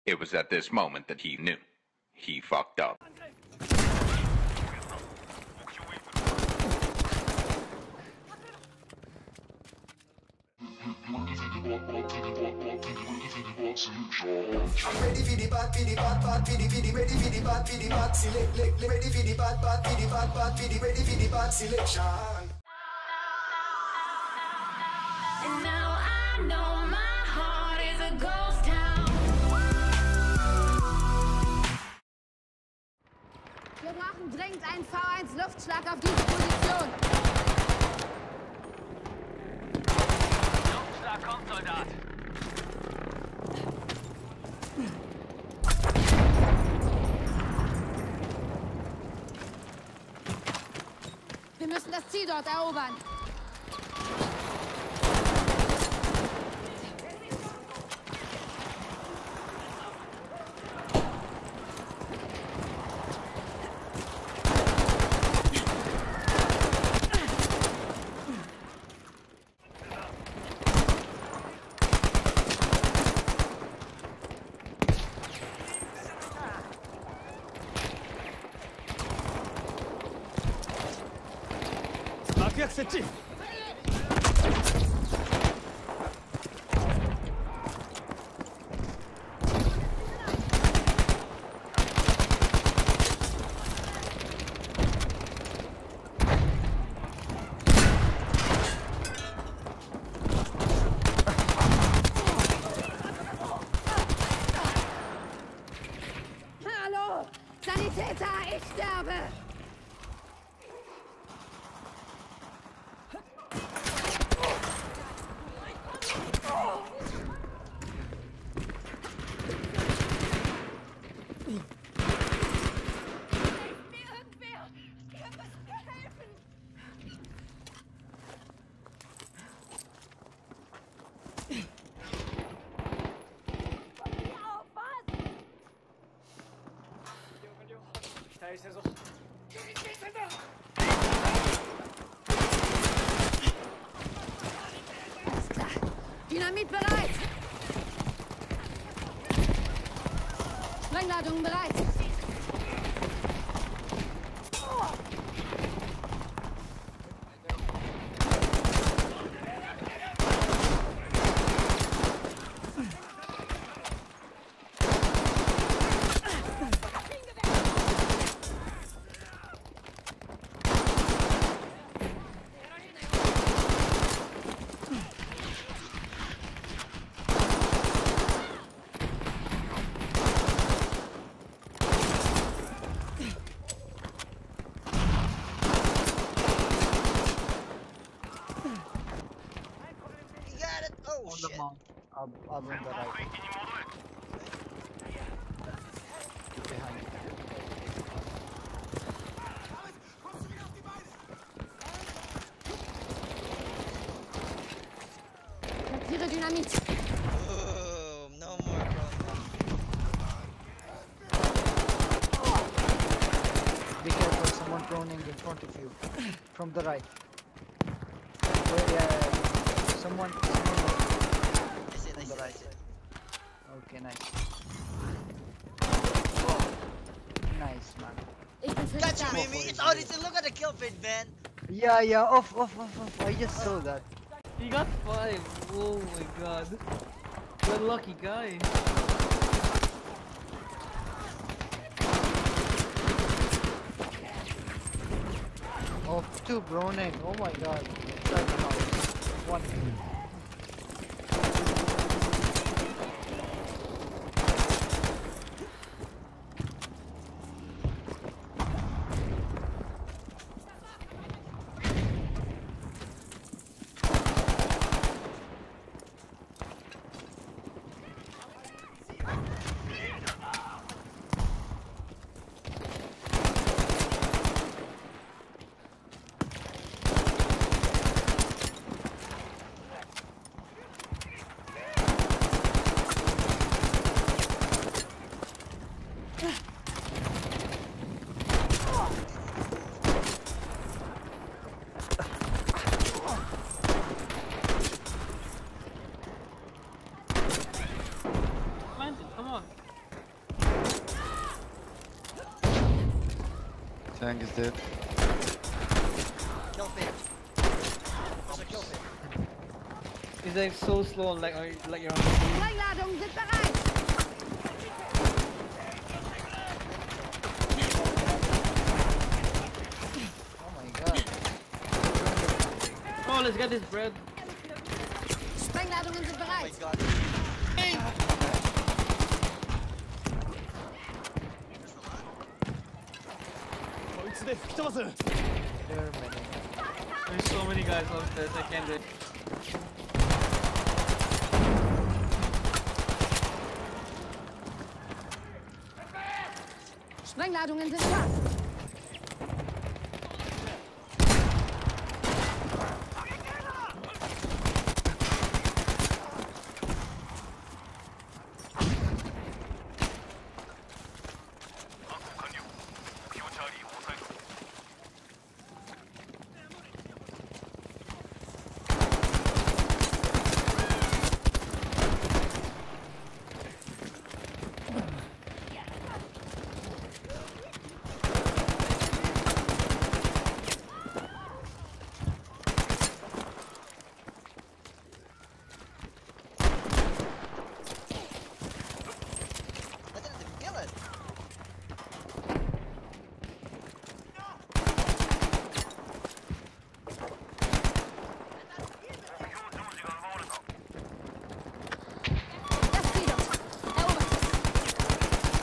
It was at this moment that he knew. He fucked up. I'm ready for the bad, for the bad, bad, for the ready for the bad, for the bad, select, ready for the bad, bad, for the bad, bad, for the ready for the bad selection. And now I know my heart is a ghost town. Wir brauchen dringend einen V1 Luftschlag auf diese Position. Luftschlag kommt, Soldat. Wir müssen das Ziel dort erobern. Accepté. Hallo! Sanitäter, ich sterbe! Alles klar. Dynamit bereit. Sprengladungen bereit. On the mount, on the right. Behind. Platziere Dynamit. Oh, no more, bro. Be careful, someone droning in front of you. From the right. Yeah. Someone I see it, I see it, I see it. Okay, nice. Nice, man. Ich bin für Got dich you, da. Mimi. It's already look at the kill feed, man. Yeah, off. I just saw that. He got 5. Oh my god. You're a lucky guy. Off 2 Bronin. Oh my god. Inside the house. 1. Tank is dead. Kill feed. There's a kill feed. He's like so slow, like you're on. Sprengladungen sind bereit. Oh my god. Oh, let's get this bread. Sprengladungen sind Oh my bereit. god. There are many. There's so many guys downstairs. I can't do it. Sprengladungen sind da. I didn't even kill it. Das Ziel. Erobert es.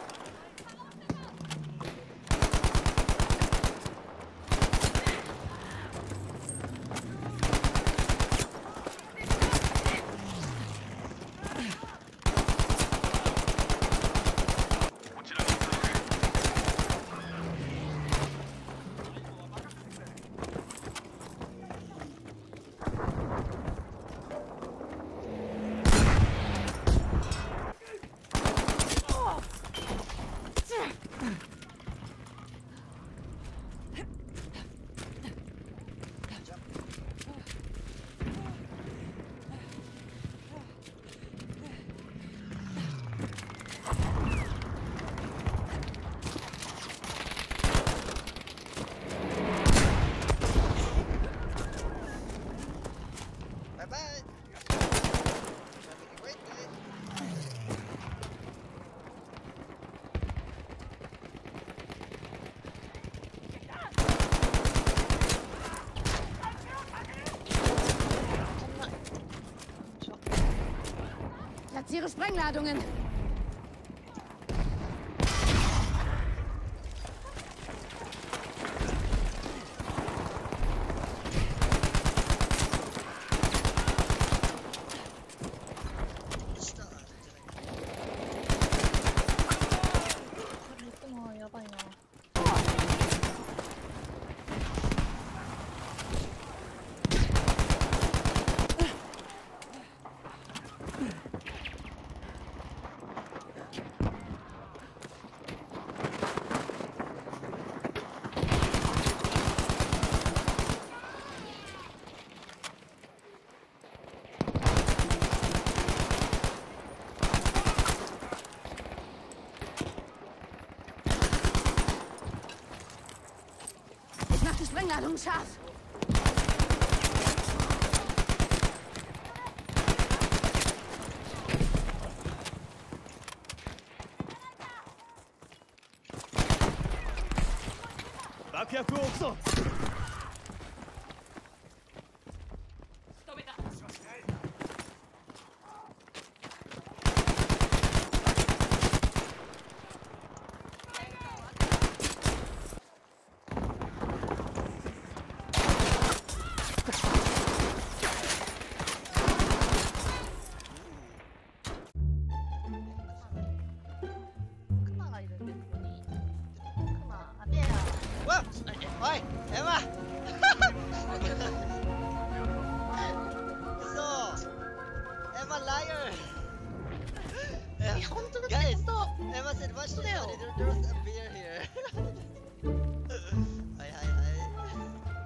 Bye bye. Having a great day. Platziere Sprengladungen. Stop. やばいな。 Ich mach die Sprengladungen scharf. Whoa! Oi! Emma! So! Emma liar! Guys! Emma said watch this buddy, there was a bear here. Hi, hi, hi.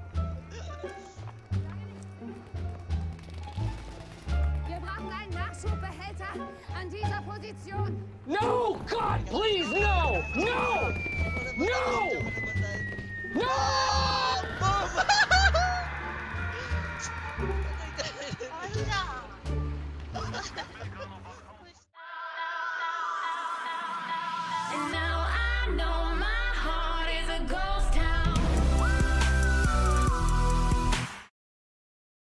Wir brauchen einen Nachschubbehälter an dieser Position. No! God, please, no! No!